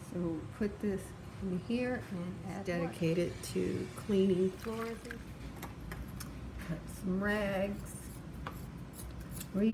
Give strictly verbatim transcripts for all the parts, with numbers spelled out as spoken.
So put this in here and add dedicated to cleaning floors. Cut some rags. Re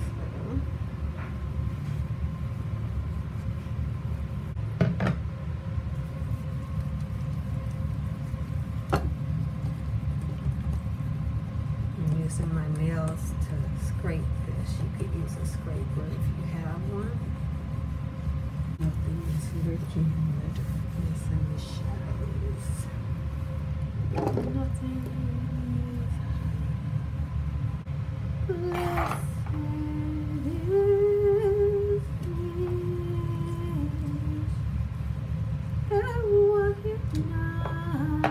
I'm using my nails to scrape this. You could use a scraper if you have one. Nothing is lurking in the darkness and the shadows. Nothing is blessed is the one you know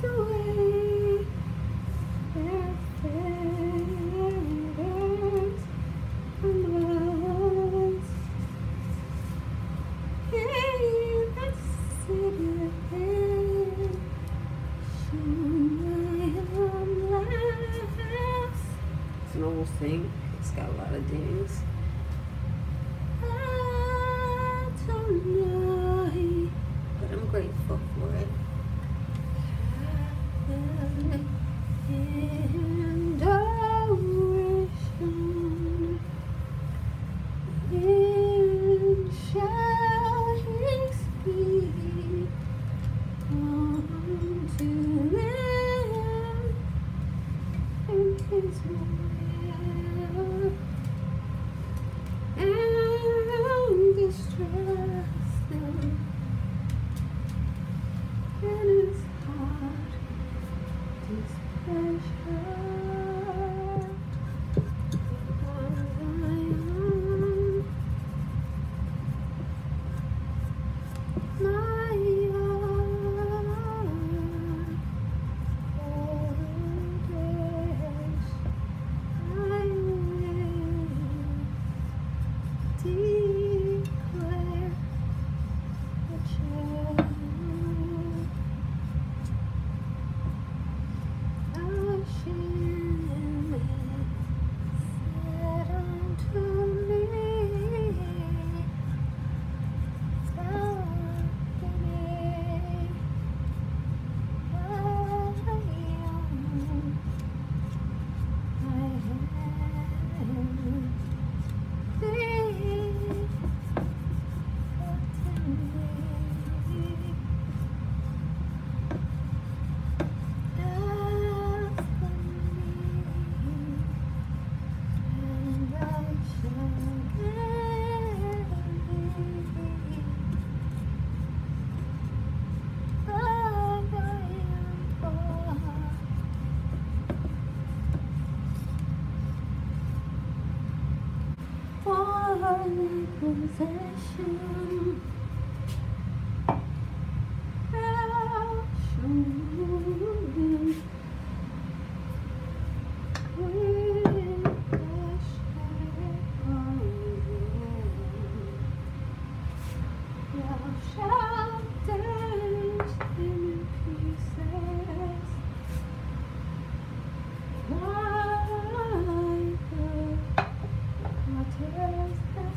the way their fingers and words. Hey, that's it again. It's an old thing. It's got a lot of dings. I don't know, but I'm grateful for it. And ocean, in shall he speak unto them in his will, and distress them in his heart displeasure. Possession, I'll show you with the shadow. Thou shalt dash in pieces like the waters that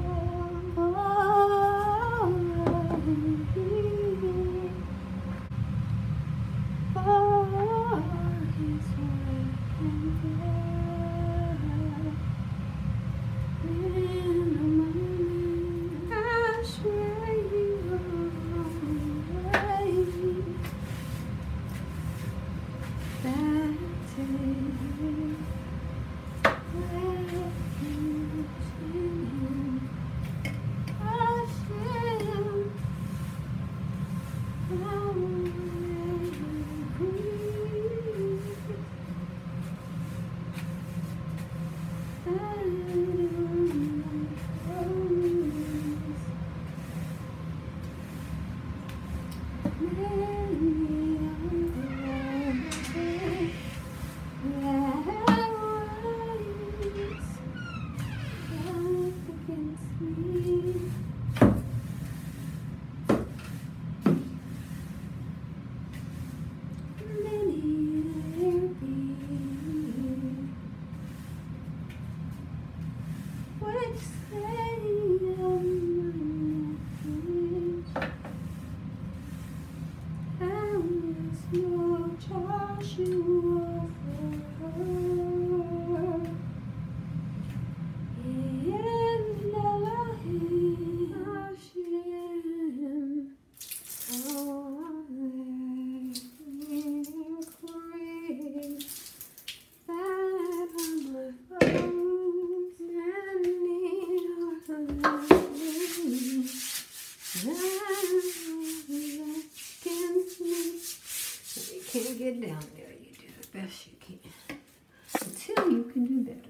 can't get down there, you do the best you can until you can do better.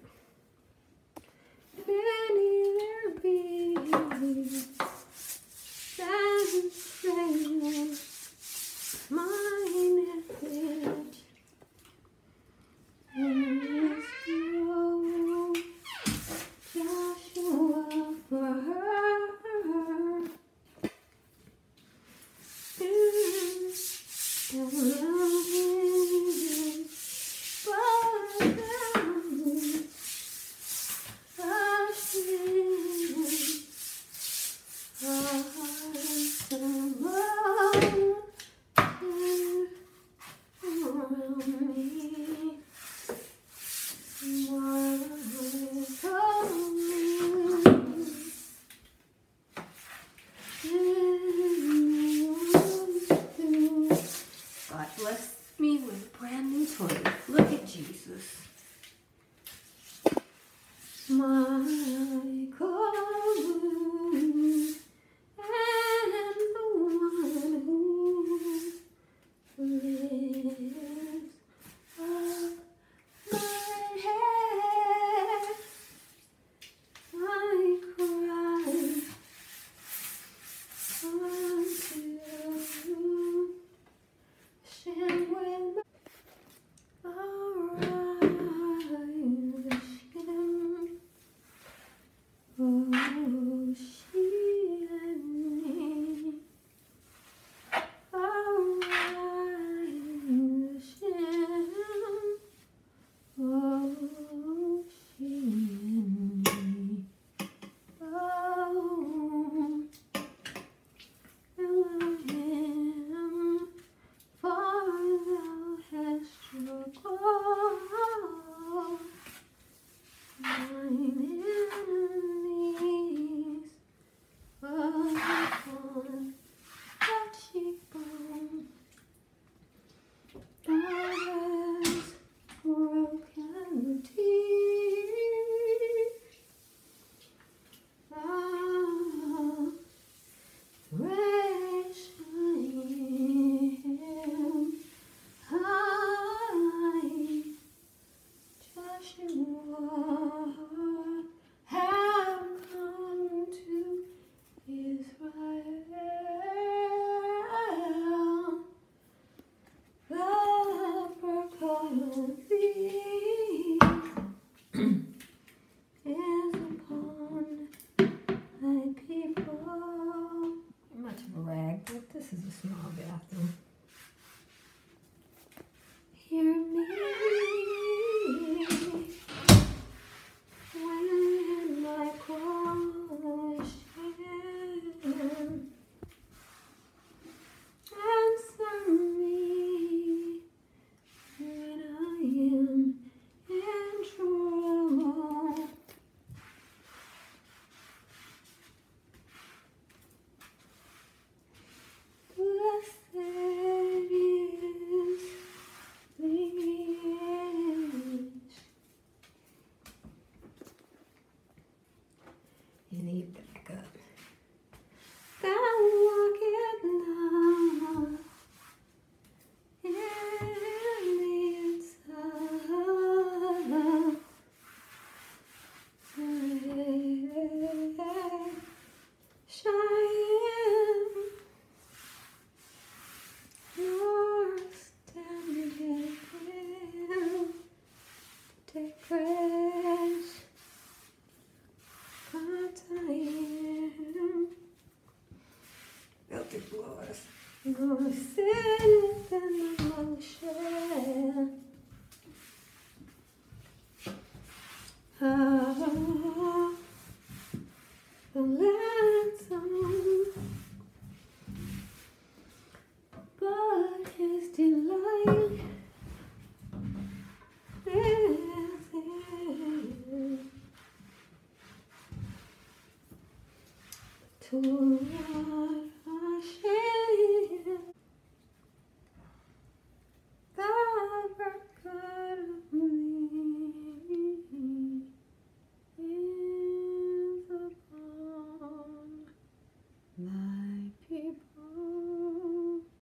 Many there be that say mine is blessed me with a brand new toy. Look at Jesus. My God, and the one who lifts up my head. I cry unto you. Oh, she and me, arise, oh, she and me, oh, Elohim, for thou hast struggled mine enemies upon the cheekbone. Thou hast broken the teeth. Thou raised him high. Joshua have come to Israel. The proclaimed thee is upon thy people. Much of a rag, but this is a small bathroom. Hear me when my question, answer me when I am in trouble. Blessed is the age. You need back up. Thou walkest not in the inside. Shine your standing in. Take praise, God I am. Filthy floors. Nor sinneth in the motion. Ah, the ransom, but his delight is in to